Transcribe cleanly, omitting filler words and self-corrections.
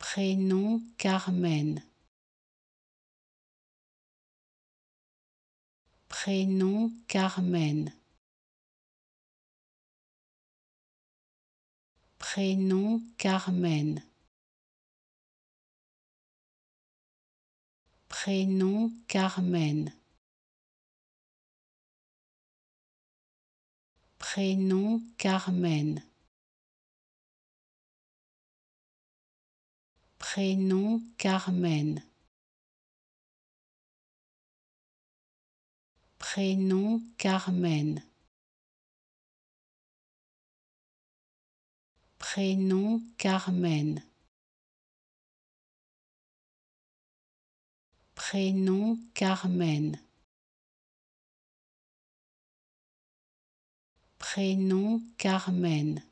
Prénom Carmen. Prénom Carmen. Prénom Carmen. Prénom Carmen. Prénom Carmen. Prénom Carmen. Prénom Carmen. Prénom Carmen. Prénom Carmen. Prénom Carmen.